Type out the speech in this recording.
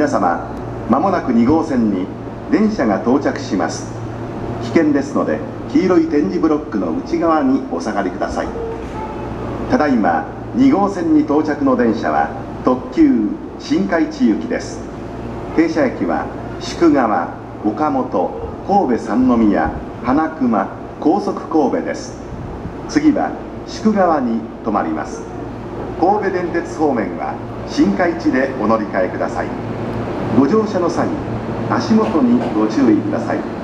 皆様、まもなく2号線に電車が到着します。危険ですので、黄色い点字ブロックの内側にお下がりください。ただいま2号線に到着の電車は特急新海地行きです。停車駅は宿川、岡本、神戸三宮、花熊、高速神戸です。次は宿川に停まります。神戸電鉄方面は新海地でお乗り換えください。ご乗車の際、足元にご注意ください。